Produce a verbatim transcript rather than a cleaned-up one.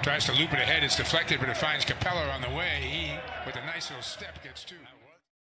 Tries to loop it ahead. It's deflected, but it finds Capella on the way. He, with a nice little step, gets two.